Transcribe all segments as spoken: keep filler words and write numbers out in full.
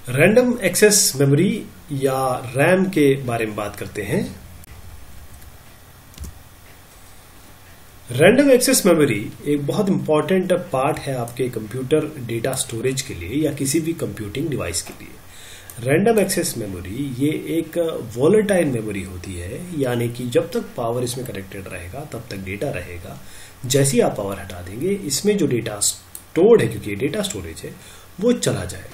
Random access memory या RAM के बारे में बात करते हैं। रैंडम एक्सेस मेमोरी एक बहुत इंपॉर्टेंट पार्ट है आपके कंप्यूटर डेटा स्टोरेज के लिए या किसी भी कंप्यूटिंग डिवाइस के लिए। रैंडम एक्सेस मेमोरी ये एक वॉलेटाइल मेमोरी होती है, यानी कि जब तक पावर इसमें कनेक्टेड रहेगा तब तक डेटा रहेगा। जैसे ही आप पावर हटा देंगे इसमें जो डेटा स्टोर्ड है, क्योंकि ये डेटा स्टोरेज है, वो चला जाएगा।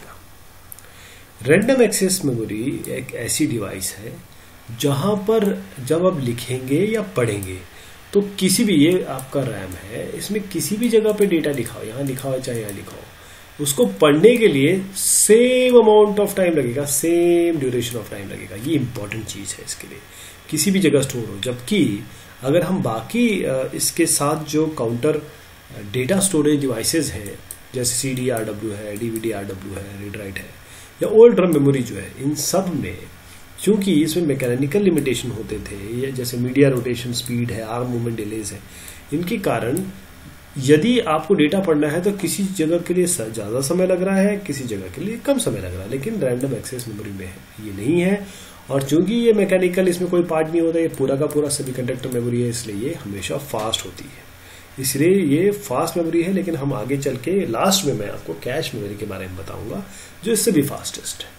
रैंडम एक्सेस मेमोरी एक ऐसी डिवाइस है जहां पर जब आप लिखेंगे या पढ़ेंगे तो किसी भी, ये आपका रैम है, इसमें किसी भी जगह पे डेटा लिखा हो, यहाँ लिखा हो चाहे यहाँ लिखा हो, उसको पढ़ने के लिए सेम अमाउंट ऑफ टाइम लगेगा, सेम ड्यूरेशन ऑफ टाइम लगेगा। ये इंपॉर्टेंट चीज है इसके लिए, किसी भी जगह स्टोर हो। जबकि अगर हम बाकी इसके साथ जो काउंटर डेटा स्टोरेज डिवाइसेज हैं, जैसे सी डी आर डब्ल्यू है, D V D R W है, रीड राइट है, या ओल्ड ड्रम मेमोरी जो है, इन सब में क्योंकि इसमें मैकेनिकल लिमिटेशन होते थे, ये जैसे मीडिया रोटेशन स्पीड है, आर्म मूवमेंट डिलेज है, इनके कारण यदि आपको डेटा पढ़ना है तो किसी जगह के लिए ज्यादा समय लग रहा है, किसी जगह के लिए कम समय लग रहा है। लेकिन रैंडम एक्सेस मेमोरी में ये नहीं है, और चूंकि ये मैकेनिकल, इसमें कोई पार्ट नहीं होता, ये पूरा का पूरा सेमीकंडक्टर मेमोरी है, इसलिए ये हमेशा फास्ट होती है। इसलिए ये फास्ट मेमोरी है। लेकिन हम आगे चल के लास्ट में मैं आपको कैश मेमोरी के बारे में बताऊंगा जो इससे भी फास्टेस्ट है।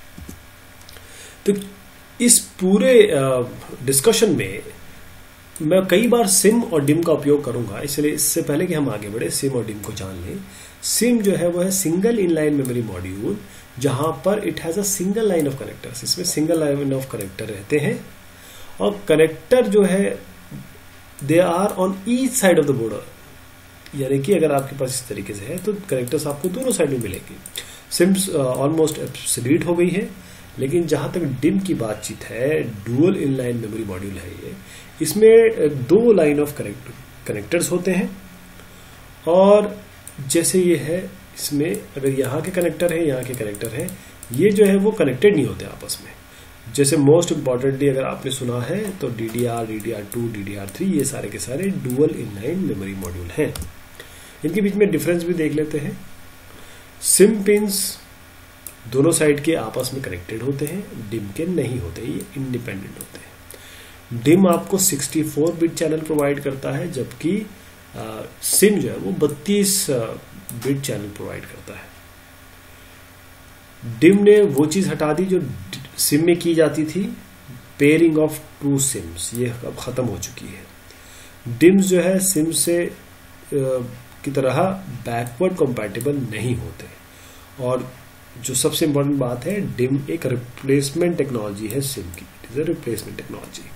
तो इस पूरे डिस्कशन में मैं कई बार सिम और डिम का उपयोग करूंगा, इसलिए इससे पहले कि हम आगे बढ़े सिम और डिम को जान लें। सिम जो है वो है सिंगल इनलाइन मेमोरी मॉड्यूल, जहां पर it has a single line of connectors. इसमें सिंगल लाइन ऑफ कनेक्टर रहते हैं, और कनेक्टर जो है they are on each side of the border, यानी कि अगर आपके पास इस तरीके से है तो कनेक्टर्स आपको दोनों साइड में मिलेंगे। सिम्स ऑलमोस्ट एब्सोल्यूट हो गई है। लेकिन जहां तक डिम की बातचीत है, डुअल इनलाइन मेमोरी मॉड्यूल है ये, इसमें दो लाइन ऑफ कनेक्टर्स होते हैं। और जैसे ये है, इसमें अगर यहाँ के कनेक्टर है, यहाँ के कनेक्टर है, ये जो है वो कनेक्टेड नहीं होते आपस में। जैसे मोस्ट इंपॉर्टेंटली अगर आपने सुना है तो D D R, D D R two, D D R three, ये सारे के सारे डुअल इनलाइन मेमोरी मॉड्यूल हैं। इनके बीच में डिफरेंस भी देख लेते हैं। सिम पिंस दोनों साइड के आपस में कनेक्टेड होते हैं, डिम के नहीं होते, ये इंडिपेंडेंट होते हैं। डिम आपको sixty four bit channel provide करता है, जबकि सिम जो है वो बत्तीस बिट चैनल प्रोवाइड करता है। डिम ने वो चीज हटा दी जो सिम में की जाती थी, पेयरिंग ऑफ टू सिम्स, ये अब खत्म हो चुकी है। डिम्स जो है सिम से की तरह बैकवर्ड कंपैटिबल नहीं होते। और जो सबसे इंपॉर्टेंट बात है, डिम एक रिप्लेसमेंट टेक्नोलॉजी है सिम की, it is a replacement technology.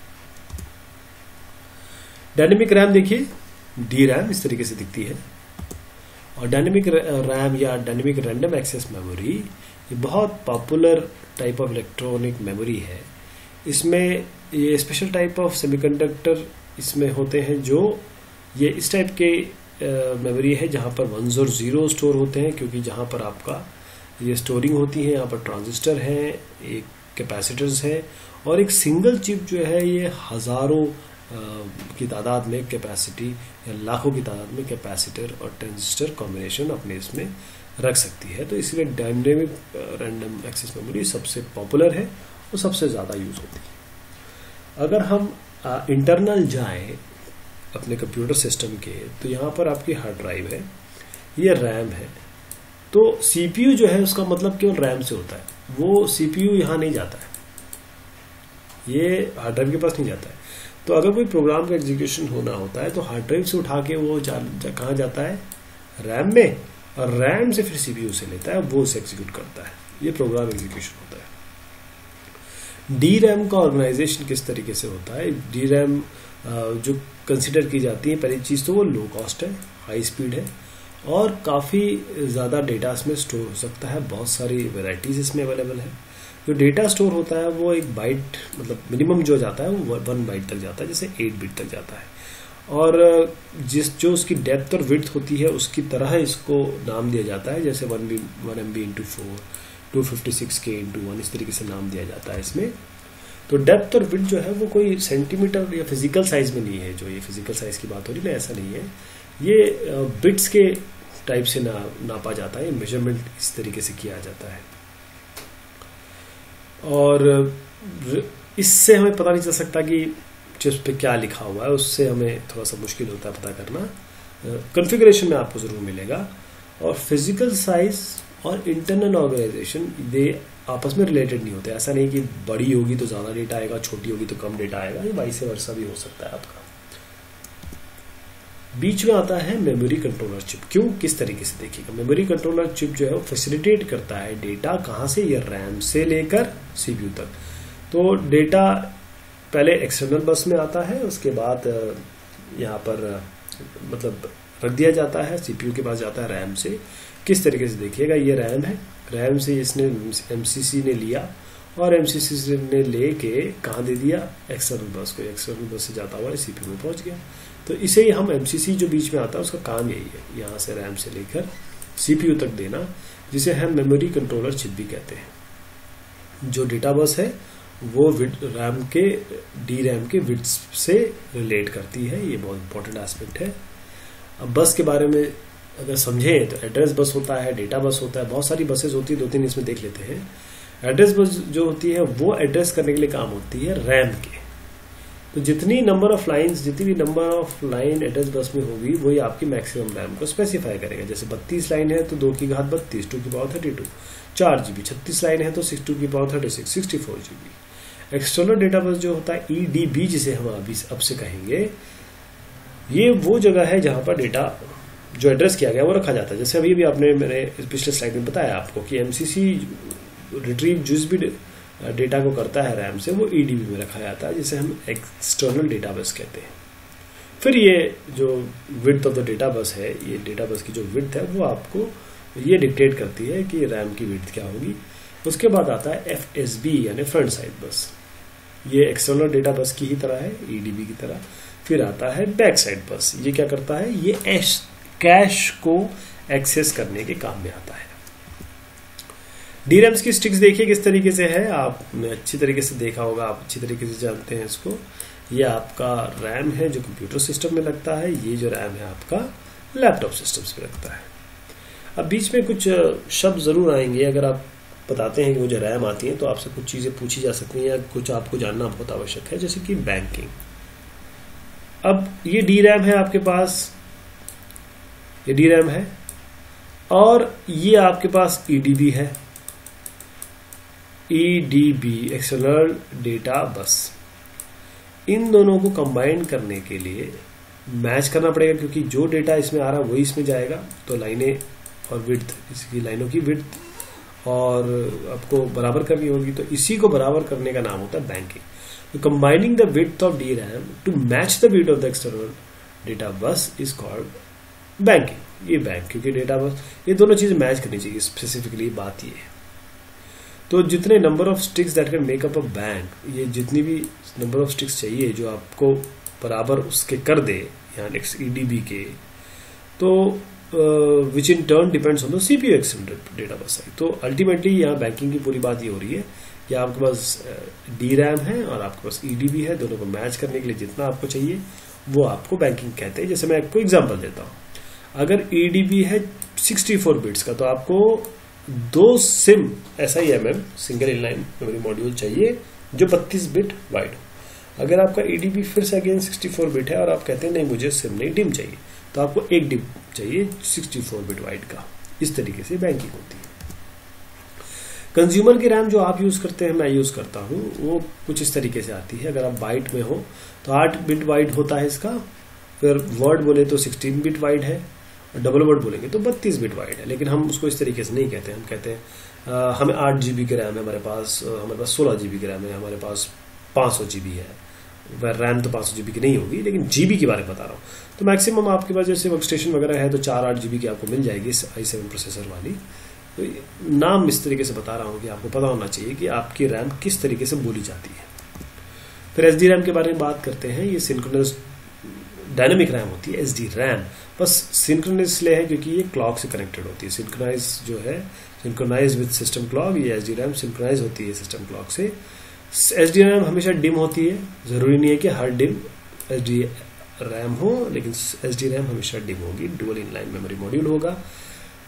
Dynamic RAM देखिए, डी रैम इस तरीके से दिखती है। और डायनेमिक रैम या डायनेमिक रैंडम एक्सेस मेमोरी ये बहुत popular type of electronic memory है। इसमें ये स्पेशल टाइप ऑफ सेमीकंडक्टर इसमें होते हैं, जो ये इस टाइप के मेमोरी है जहां पर वंस और जीरो स्टोर होते हैं, क्योंकि जहां पर आपका ये स्टोरिंग होती है, यहाँ पर ट्रांजिस्टर हैं, एक कैपेसिटर्स है, और एक सिंगल चिप जो है ये हजारों की तादाद में कैपेसिटी या लाखों की तादाद में कैपेसिटर और ट्रांजिस्टर कॉम्बिनेशन अपने इसमें रख सकती है। तो इसलिए डायनेमिक रैंडम एक्सेस मेमोरी सबसे पॉपुलर है और सबसे ज़्यादा यूज होती है। अगर हम इंटरनल जाएं अपने कंप्यूटर सिस्टम के, तो यहाँ पर आपकी हार्ड ड्राइव है, ये रैम है। तो सीपीयू जो है उसका मतलब केवल रैम से होता है, वो सीपीयू यहाँ नहीं जाता है, ये हार्ड ड्राइव के पास नहीं जाता है। तो अगर कोई प्रोग्राम का एग्जीक्यूशन होना होता है तो हार्ड ड्राइव से उठा के वो जा, जा, कहाँ जाता है, रैम में, और रैम से फिर सीपीयू से लेता है, वो उसे एग्जीक्यूट करता है। ये प्रोग्राम एग्जीक्यूशन होता है। डी रैम का ऑर्गेनाइजेशन किस तरीके से होता है? डी रैम जो कंसिडर की जाती है, पहली चीज तो वो लो कॉस्ट है, हाई स्पीड है, और काफी ज्यादा डेटा इसमें स्टोर हो सकता है। बहुत सारी वेराइटीज इसमें अवेलेबल है। जो डेटा स्टोर होता है वो एक बाइट, मतलब मिनिमम जो जाता है वो वन बाइट तक जाता है, जैसे एट बिट तक जाता है। और जिस जो उसकी डेप्थ और विड्थ होती है उसकी तरह इसको नाम दिया जाता है, जैसे one B one M B into four, two fifty six के इंटू वन, इस तरीके से नाम दिया जाता है इसमें। तो डेप्थ और विड्थ जो है वो कोई सेंटीमीटर या फिजिकल साइज में नहीं है, जो ये फिजिकल साइज की बात हो रही है ना, ऐसा नहीं है। ये बिट्स के टाइप से ना नापा जाता है, मेजरमेंट इस तरीके से किया जाता है। और इससे हमें पता नहीं चल सकता कि चिप्स पे क्या लिखा हुआ है, उससे हमें थोड़ा सा मुश्किल होता है पता करना। कॉन्फ़िगरेशन में आपको ज़रूर मिलेगा। और फिजिकल साइज और इंटरनल ऑर्गेनाइजेशन दे आपस में रिलेटेड नहीं होते। ऐसा नहीं कि बड़ी होगी तो ज़्यादा डेटा आएगा, छोटी होगी तो कम डेटा आएगा, ये वाइस वर्सा भी हो सकता है आपका। बीच में आता है मेमोरी कंट्रोलर चिप। क्यों, किस तरीके से देखिएगा। मेमोरी कंट्रोलर चिप जो है वो फैसिलिटेट करता है डेटा कहाँ से, ये रैम से लेकर सीपीयू तक। तो डेटा पहले एक्सटर्नल बस में आता है, उसके बाद यहाँ पर मतलब रख दिया जाता है, सीपीयू के पास जाता है रैम से। किस तरीके से देखिएगा, ये रैम है, रैम से इसने एमसीसी ने लिया और एमसीसी ने लेके कहाँ दे दिया, एक्सटर्नल बस को। एक्सटर्नल बस से जाता हुआ सीपीयू में पहुंच गया। तो इसे ही हम एमसीसी जो बीच में आता है उसका काम यही है, यहाँ से रैम से लेकर सीपीयू तक देना, जिसे हम मेमोरी कंट्रोलर चिप भी कहते हैं। जो डेटा बस है वो रैम के डी रैम के विड्थ से रिलेट करती है, ये बहुत इंपॉर्टेंट एस्पेक्ट है। अब बस के बारे में अगर समझें तो एड्रेस बस होता है, डेटा बस होता है, बहुत सारी बसेस होती है, दो तीन इसमें देख लेते हैं। एड्रेस बस जो होती है वो एड्रेस करने के लिए काम होती है रैम के। तो जितनी नंबर ऑफ लाइंस जितनी भी number of line address bus में होगी वही आपकी मैक्सिमम रैम को स्पेसिफाई करेगा। जैसे बत्तीस लाइन है तो दो की घात बत्तीस, टू की पावर थर्टी टू, चार जीबी। छत्तीस लाइन है तो सिक्स टू की power thirty six, sixty four GB. External data bus जो होता है ईडीबी, जिसे हम अभी अब से कहेंगे, ये वो जगह है जहां पर डेटा जो एड्रेस किया गया वो रखा जाता है। जैसे अभी भी आपने मैंने पिछले स्लाइड में बताया आपको कि एमसीसी रिट्रीव जिस भी डेटा को करता है रैम से, वो ईडीबी में रखा जाता है, जिसे हम एक्सटर्नल डेटा बस कहते हैं। फिर ये जो width of the data bus है, ये डेटा बस की जो विड्थ है वो आपको ये डिक्टेट करती है कि रैम की विड्थ क्या होगी। उसके बाद आता है एफएसबी यानी फ्रंट साइड बस, ये एक्सटर्नल डेटा बस की ही तरह है, ईडीबी की तरह। फिर आता है बैक साइड बस, ये क्या करता है, ये कैश को एक्सेस करने के काम में आता है। डी रैम्स की स्टिक्स देखिए किस तरीके से है, आपने अच्छी तरीके से देखा होगा, आप अच्छी तरीके से जानते हैं इसको। ये आपका रैम है जो कंप्यूटर सिस्टम में लगता है, ये जो रैम है आपका लैपटॉप सिस्टम्स में लगता है। अब बीच में कुछ शब्द जरूर आएंगे, अगर आप बताते हैं कि मुझे रैम आती है तो आपसे कुछ चीजें पूछी जा सकती हैं या कुछ आपको जानना बहुत आवश्यक है, जैसे कि बैंकिंग। अब ये डी रैम है आपके पास, ये डी रैम है, और ये आपके पास ईडीबी है, ईडीबी एक्सटर्नल डेटा बस। इन दोनों को कंबाइन करने के लिए मैच करना पड़ेगा, क्योंकि जो डेटा इसमें आ रहा है वही इसमें जाएगा। तो लाइनें और विड्थ, इसकी लाइनों की विड्थ और आपको बराबर करनी होगी, तो इसी को बराबर करने का नाम होता है बैंकिंग। तो combining the width of D RAM to match the width of the external data bus is called banking. ये बैंक, क्योंकि डेटा बस, ये दोनों चीजें मैच करनी चाहिए, स्पेसिफिकली बात ये है। तो जितने number of sticks that can make up a bank, ये जितनी भी नंबर ऑफ स्टिक्स चाहिए जो आपको बराबर उसके कर दे, यहाँ ईडीबी के, तो which in turn depends on the CPU extended data bus. तो अल्टीमेटली यहाँ बैंकिंग की पूरी बात ये हो रही है कि आपके पास डी रैम है और आपके पास ईडीबी है, दोनों को मैच करने के लिए जितना आपको चाहिए वो आपको बैंकिंग कहते हैं। जैसे मैं आपको एग्जांपल देता हूँ, अगर ईडीबी है सिक्सटी फोर बिट्स का, तो आपको दो SIMM S I M M single inline memory module चाहिए जो बत्तीस बिट वाइड हो। अगर आपका ईडीबी फिर से अगेन सिक्सटी फोर बिट है और आप कहते हैं नहीं मुझे सिम नहीं डिम चाहिए, तो आपको एक डिम चाहिए सिक्सटी फोर बिट वाइड का। इस तरीके से बैंकिंग होती है। कंज्यूमर की रैम जो आप यूज करते हैं, मैं यूज करता हूं, वो कुछ इस तरीके से आती है। अगर आप बाइट में हो तो आठ बिट वाइड होता है इसका, फिर वर्ड बोले तो सिक्सटीन बिट वाइड है, डबल वर्ड बोलेंगे तो बत्तीस बिट वाइड है। लेकिन हम उसको इस तरीके से नहीं कहते, हम कहते हैं आ, हमें आठ जीबी की रैम है हमारे पास, हमारे पास सोलह जीबी की रैम है, हमारे पास पांच सौ जीबी है। वह रैम तो पांच सौ जीबी की नहीं होगी, लेकिन जीबी के बारे में बता रहा हूँ। तो मैक्सिमम आपके पास जैसे वर्क स्टेशन वगैरह है तो चार आठ जीबी की आपको मिल जाएगी आई सेवन प्रोसेसर वाली। तो नाम इस तरीके से बता रहा हूँ कि आपको पता होना चाहिए कि आपकी रैम किस तरीके से बोली जाती है। फिर एस डी रैम के बारे में बात करते हैं। ये सिंक्रोनस डायनेमिक रैम होती है, एस डी रैम। बस सिंक्रोनाइज इसलिए है क्योंकि ये क्लॉक से कनेक्टेड होती है। सिंक्रोनाइज जो है, सिंक्रोनाइज विद सिस्टम क्लॉक, ये एस डी रैम सिंक्रोनाइज होती है सिस्टम क्लॉक से। एस डी रैम हमेशा डिम होती है, जरूरी नहीं है कि हर डिम एस डी रैम हो, लेकिन एस डी रैम हमेशा डिम होगी। डुअल इनलाइन मेमोरी मॉड्यूल होगा।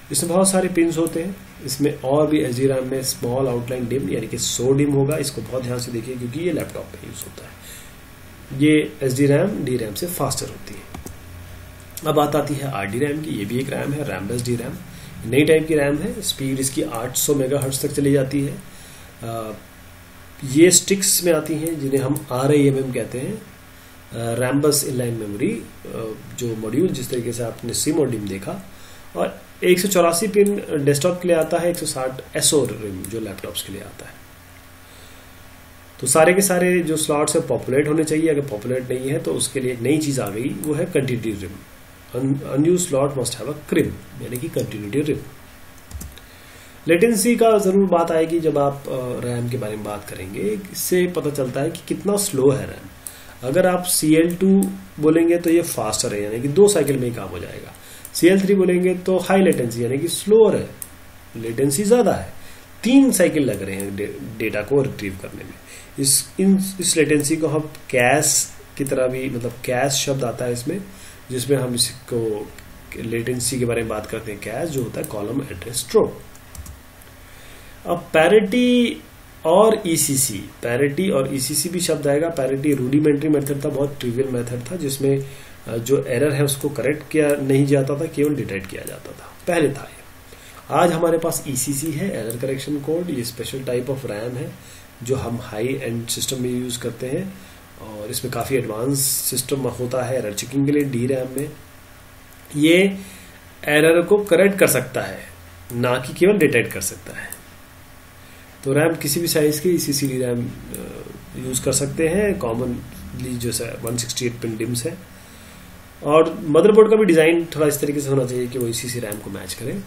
इसमें बहुत सारे पिन्स होते हैं। इसमें और भी एच डी रैम में स्मॉल आउटलाइन डिम यानी कि सौ डिम होगा। इसको बहुत ध्यान से देखिए क्योंकि ये लैपटॉप पे यूज होता है। ये H D RAM D RAM से फास्टर होती है। अब बात आती है आर डी रैम की। ये भी एक रैम है, रैम बेस्ड डी रैम, नई टाइप की रैम है। स्पीड इसकी आठ सौ मेगाहर्ट्ज तक चली जाती है। आ, ये स्टिक्स में आती हैं जिन्हें हम आर आई एम एम कहते हैं, रैम बस इनलाइन मेमोरी जो मॉड्यूल, जिस तरीके से आपने सिम और डिम देखा। और एक सौ चौरासी पिन डेस्कटॉप के लिए आता है, एक सौ साठ एसओ रिम जो लैपटॉप्स के लिए आता है। तो सारे के सारे जो स्लॉट्स है पॉपुलेट होने चाहिए। अगर पॉपुलेट नहीं है तो उसके लिए एक नई चीज आ गई, वो है continuity RIMM. Unused slot must have a CRIMM यानी कि कंटिन्यूटी रिम। लेटेंसी का जरूर बात आएगी जब आप रैम के बारे में बात करेंगे। इससे पता चलता है कि कितना स्लो है रैम। अगर आप सी एल टू बोलेंगे तो ये फास्टर है यानी कि दो साइकिल में ही काम हो जाएगा। सी एल थ्री बोलेंगे तो हाई लेटेंसी यानी कि स्लोअर है, लेटेंसी ज्यादा है, तीन साइकिल लग रहे हैं डे, डेटा को रिट्रीव करने में। इस इन इस लेटेंसी को हम कैश की तरह भी, मतलब कैश शब्द आता है इसमें, जिसमें हम इसको लेटेंसी के बारे में बात करते हैं। कैश जो होता है कॉलम एड्रेस स्ट्रोक। अब पैरिटी और ईसीसी, पैरिटी और ईसीसी भी शब्द आएगा। पैरिटी रूडिमेंट्री मेथड था, बहुत ट्रिवियल मेथड था, जिसमें जो एरर है उसको करेक्ट किया नहीं जाता था, केवल डिटेक्ट किया जाता था, पहले था ये। आज हमारे पास ईसीसी है, एरर करेक्शन कोड। ये स्पेशल टाइप ऑफ रैम है जो हम हाई एंड सिस्टम में यूज करते हैं और इसमें काफी एडवांस सिस्टम होता है एरर चेकिंग के लिए। डी रैम में ये एरर को करेक्ट कर सकता है, ना कि केवल डिटेक्ट कर सकता है। तो रैम किसी भी साइज की ईसीसी डी रैम यूज कर सकते हैं। कॉमनली जो है one sixty eight pin DIMMs है। और मदरबोर्ड का भी डिजाइन थोड़ा इस तरीके से होना चाहिए कि वो ईसीसी रैम को मैच करे।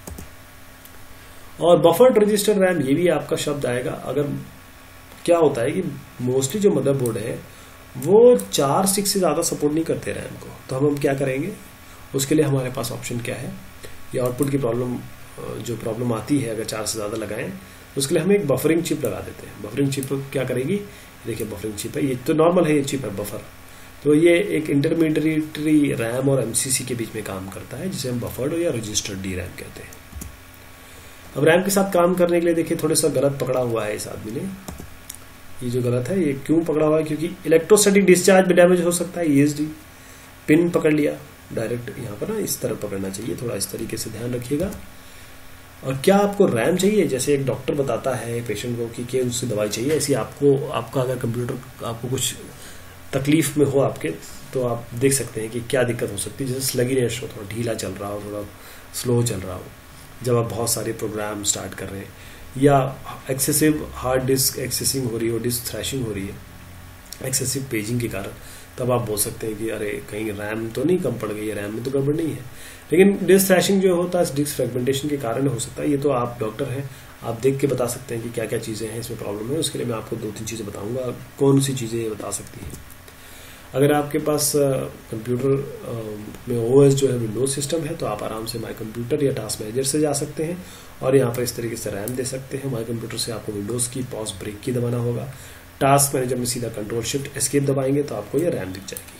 और बफर्ड रजिस्टर रैम, ये भी आपका शब्द आएगा। अगर क्या होता है कि मोस्टली जो मदरबोर्ड है वो चार सिक्स से ज्यादा सपोर्ट नहीं करते रैम को, तो हम हम क्या करेंगे, उसके लिए हमारे पास ऑप्शन क्या है, ये आउटपुट की प्रॉब्लम जो प्रॉब्लम आती है अगर चार से ज्यादा लगाएं, उसके लिए हम एक बफरिंग चिप लगा देते हैं। बफरिंग चिप क्या करेगी, देखिए बफरिंग चिप है, ये तो नॉर्मल है, ये चिप है बफर, तो ये एक इंटरमीडिएटरी रैम और एमसीसी के बीच में काम करता है, जिसे हम बफर्ड या रजिस्टर्ड डी रैम कहते हैं। अब रैम के साथ काम करने के लिए देखिए थोड़ा सा गलत पकड़ा हुआ है इस आदमी ने। ये जो गलत है ये क्यों पकड़ा हुआ है, क्योंकि इलेक्ट्रोस्टैटिक डिस्चार्ज में डैमेज हो सकता है। ईएसडी पिन पकड़ लिया डायरेक्ट, यहाँ पर ना इस तरह पकड़ना चाहिए, थोड़ा इस तरीके से ध्यान रखिएगा। और क्या आपको रैम चाहिए, जैसे एक डॉक्टर बताता है पेशेंट को कि क्या उससे दवाई चाहिए, ऐसी आपको आपका अगर कंप्यूटर आपको कुछ तकलीफ में हो आपके, तो आप देख सकते हैं कि क्या दिक्कत हो सकती है। जैसे स्लगीनेस हो, थोड़ा ढीला चल रहा हो, थोड़ा स्लो चल रहा हो जब आप बहुत सारे प्रोग्राम स्टार्ट कर रहे हैं, या एक्सेसिव हार्ड डिस्क एक्सेसिंग हो रही हो, डिस्क थ्रैशिंग हो रही है एक्सेसिव पेजिंग के कारण, तब आप बोल सकते हैं कि अरे कहीं रैम तो नहीं कम पड़ गई है, रैम में तो गड़बड़ नहीं है। लेकिन डिस्क थ्रैशिंग जो होता है डिस्क फ्रेगमेंटेशन के कारण हो सकता है। ये तो आप डॉक्टर हैं, आप देख के बता सकते हैं कि क्या क्या चीजें हैं इसमें प्रॉब्लम है। उसके लिए मैं आपको दो तीन चीजें बताऊंगा, कौन सी चीजें ये बता सकती हैं। अगर आपके पास कंप्यूटर में ओएस जो है विंडोज सिस्टम है, तो आप आराम से माई कंप्यूटर या टास्क मैनेजर से जा सकते हैं और यहाँ पर इस तरीके से रैम दे सकते हैं। माई कंप्यूटर से आपको विंडोज की पॉज ब्रेक की दबाना होगा। टास्क मैनेजर में सीधा कंट्रोल शिफ्ट एस्केप दबाएंगे तो आपको ये रैम दिख जाएगी।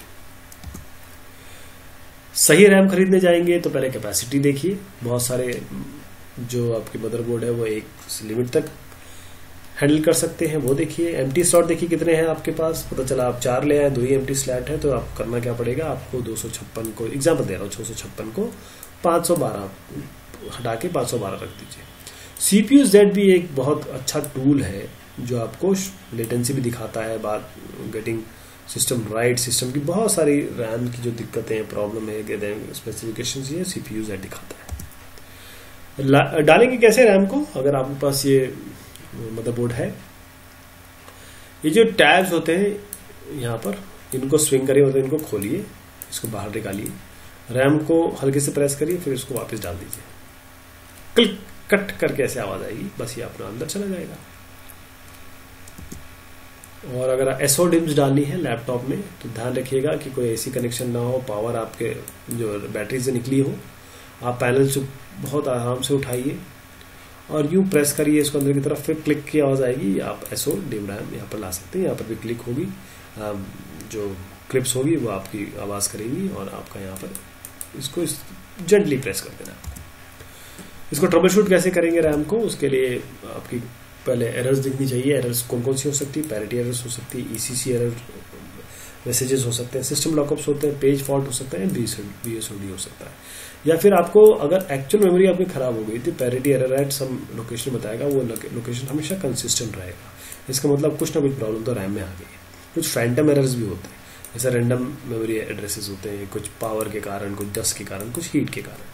सही रैम खरीदने जाएंगे तो पहले कैपेसिटी देखिए। बहुत सारे जो आपके मदरबोर्ड है वो एक लिमिट तक हैंडल कर सकते हैं, वो देखिए। एम्प्टी स्लॉट देखिए कितने हैं आपके पास, पता चला आप चार ले आए, दो ही एम्प्टी स्लॉट है, तो आप करना क्या पड़ेगा, आपको दो सौ छप्पन को एग्जाम्पल दे रहा हूँ, छह सौ छप्पन को पाँच सौ बारह हटा के पाँच सौ बारह रख दीजिए। सीपीयू जेड भी एक बहुत अच्छा टूल है जो आपको लेटेंसी भी दिखाता है, बात गेटिंग सिस्टम राइट, सिस्टम की बहुत सारी रैम की जो दिक्कतें हैं, प्रॉब्लम है, स्पेसिफिकेशन ये सीपीयू जेड दिखाता है। डालेंगे कैसे रैम को, अगर आपके पास ये मदरबोर्ड है, ये जो टैब्स होते हैं यहाँ पर, इनको स्विंग करिए, मतलब इनको खोलिए, इसको बाहर निकालिए, रैम को हल्के से प्रेस करिए, फिर इसको वापस डाल दीजिए, क्लिक कट करके ऐसे आवाज आएगी, बस ये अपना अंदर चला जाएगा। और अगर एसओ डिम्स डालनी है लैपटॉप में तो ध्यान रखिएगा कि कोई एसी कनेक्शन ना हो, पावर आपके जो बैटरी से निकली हो। आप पैनल से बहुत आराम से उठाइए और यूं प्रेस करिए इसको अंदर की तरफ, फिर क्लिक की आवाज आएगी, आप एसओ डिम रैम यहाँ पर ला सकते हैं। यहाँ पर भी क्लिक होगी, जो क्लिप्स होगी वो आपकी आवाज करेगी और आपका यहाँ पर इसको जेंटली प्रेस कर देना। इसको ट्रबल शूट कैसे करेंगे रैम को, उसके लिए आपकी पहले एरर्स दिखनी चाहिए। एरर्स कौन कौन सी हो सकती है, पैरिटी एरर्स हो सकती है, ईसीसी एरर मैसेजेस हो सकते हैं, सिस्टम लॉकअप्स होते हैं, पेज फॉल्ट हो सकता है, बीएसओडी हो सकता है। या फिर आपको अगर एक्चुअल मेमोरी आपकी खराब हो गई थी, parity error at some location बताएगा, वो लोकेशन हमेशा कंसिस्टेंट रहेगा। इसका मतलब कुछ ना कुछ प्रॉब्लम तो रैम में आ गई है। कुछ फैंटम एरर्स भी होते हैं, जैसे रैंडम मेमोरी एड्रेसेस होते हैं, कुछ पावर के कारण, कुछ डस्ट के कारण, कुछ हीट के कारण।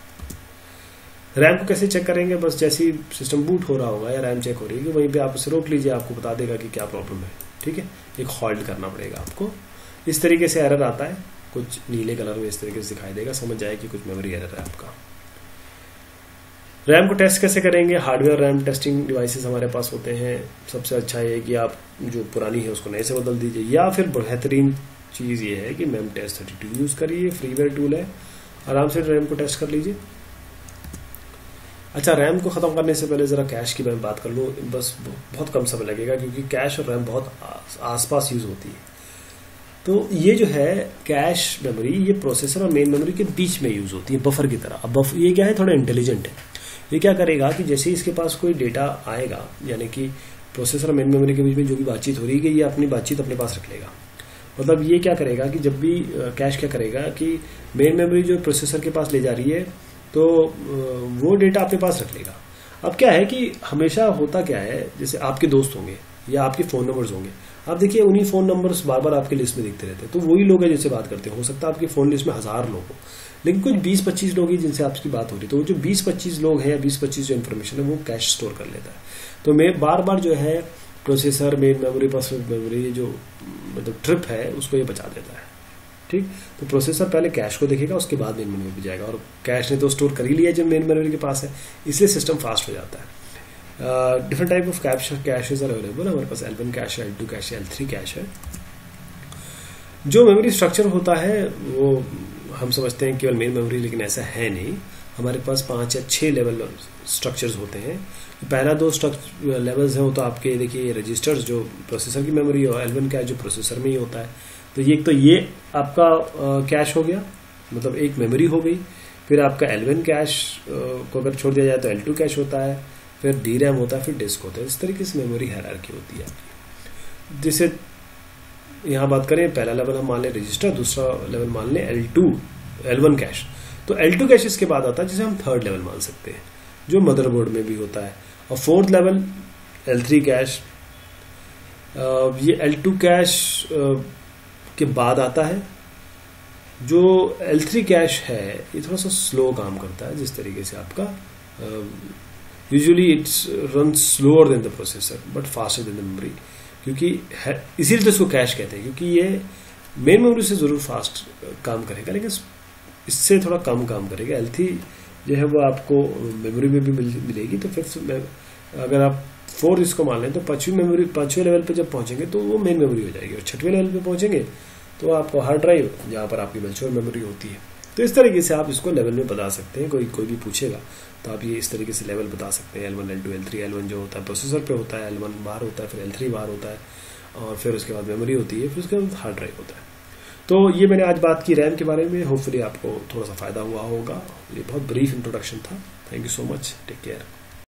रैम को कैसे चेक करेंगे, बस जैसे ही सिस्टम बूट हो रहा होगा या रैम चेक हो रही है, वहीं पे आप उसे रोक लीजिए, आपको बता देगा कि क्या प्रॉब्लम है। ठीक है, एक हॉल्ट करना पड़ेगा आपको। इस तरीके से एरर आता है, कुछ नीले कलर में इस तरीके से दिखाई देगा, समझ जाए कि कुछ मेमोरी एरर है आपका। रैम को टेस्ट कैसे करेंगे, हार्डवेयर रैम टेस्टिंग डिवाइसेस हमारे पास होते हैं। सबसे अच्छा ये कि आप जो पुरानी है उसको नए से बदल दीजिए, या फिर बेहतरीन चीज़ ये है कि mem test thirty two use करिए, फ्रीवेयर टूल है, आराम से रैम को टेस्ट कर लीजिए। अच्छा, रैम को ख़त्म करने से पहले ज़रा कैश की मैं बात कर लूँ, बस बहुत कम समय लगेगा क्योंकि कैश और रैम बहुत आसपास यूज़ होती है। तो ये जो है कैश मेमोरी, ये प्रोसेसर और मेन मेमोरी के बीच में यूज़ होती है, बफर की तरह। अब बफ ये क्या है, थोड़ा इंटेलिजेंट है। ये क्या करेगा कि जैसे ही इसके पास कोई डेटा आएगा, यानी कि प्रोसेसर और मेन मेमोरी के बीच में जो भी बातचीत हो रही है, ये अपनी बातचीत अपने पास रख लेगा। मतलब ये क्या करेगा कि जब भी कैश क्या करेगा कि मेन मेमोरी जो प्रोसेसर के पास ले जा रही है, तो वो डेटा अपने पास रख लेगा। अब क्या है कि हमेशा होता क्या है, जैसे आपके दोस्त होंगे या आपके फ़ोन नंबर्स होंगे, आप देखिए उन्हीं फ़ोन नंबर्स बार बार आपके लिस्ट में दिखते रहते हैं, तो वही लोग हैं जिनसे बात करते हैं। हो सकता है आपकी फ़ोन लिस्ट में हज़ार लोग हो, लेकिन कुछ बीस पच्चीस लोग ही जिनसे आपकी बात हो रही है। तो वो जो बीस पच्चीस लोग हैं या बीस पच्चीस जो इन्फॉर्मेशन है वो कैश स्टोर कर लेता है। तो मैं बार बार जो है processor, main memory, personal memory जो मतलब ट्रिप है उसको ये बचा देता है। ठीक, तो प्रोसेसर पहले कैश को देखेगा, उसके बाद मेन मेमोरी पे जाएगा, और कैश ने तो स्टोर कर ही लिया जब मेन मेमोरी के पास है, इसलिए सिस्टम फास्ट हो जाता है। Different type of cache caches are available. हमारे पास एल वन कैश है, एल टू कैश है, एल थ्री कैश है। जो मेमोरी स्ट्रक्चर होता है वो हम समझते हैं केवल मेन मेमोरी, लेकिन ऐसा है नहीं। हमारे पास पांच या छह लेवल स्ट्रक्चर्स होते हैं। पहला दो स्ट्रक्चर लेवल्स हैं वो तो आपके देखिए रजिस्टर्स जो प्रोसेसर की मेमोरी है, एल वन कैश जो प्रोसेसर में ही होता है। तो ये तो ये आपका कैश हो गया, मतलब एक मेमोरी हो गई। फिर आपका एल वन कैश को अगर छोड़ दिया जाए तो एल टू कैश होता है, फिर डी रैम होता है, फिर डिस्क होता है। इस तरीके से मेमोरी हायरार्की होती है आपकी। जैसे यहाँ बात करें, पहला लेवल हम मान लें रजिस्टर, दूसरा लेवल मान लें L two L one cache. तो एल टू कैश इसके बाद आता है जिसे हम थर्ड लेवल मान सकते हैं, जो मदरबोर्ड में भी होता है। और fourth level L three cache, ये एल टू कैश के बाद आता है। जो एल थ्री कैश है ये थोड़ा सा स्लो काम करता है, जिस तरीके से आपका usually it's run slower than the processor but faster than the memory, क्योंकि इसीलिए तो इसको कैश कहते हैं, क्योंकि ये मेन मेमोरी से जरूर फास्ट काम करेगा लेकिन इससे थोड़ा कम काम करेगा। एल थ्री जो है वो आपको मेमोरी में भी मिल, मिलेगी। तो फिर अगर आप फोर इसको मान लें तो पांचवी मेमोरी पांचवें लेवल पे जब पहुंचेंगे तो वो मेन मेमोरी हो जाएगी, और छठवें लेवल पे पहुंचेंगे तो आपको हार्ड ड्राइव, जहाँ पर आपकी मैच्योर मेमोरी होती है। तो इस तरीके से आप इसको लेवल में बता सकते हैं। कोई कोई भी पूछेगा तो आप ये इस तरीके से लेवल बता सकते हैं। L one, L two, L three. L one जो होता है प्रोसेसर पे होता है, एल वन बाहर होता है, फिर एल थ्री बाहर होता है, और फिर उसके बाद मेमोरी होती है, फिर उसके बाद हार्ड ड्राइव होता है। तो ये मैंने आज बात की रैम के बारे में। होपफुली आपको थोड़ा सा फायदा हुआ होगा। ये बहुत ब्रीफ इंट्रोडक्शन था। Thank you so much. Take care.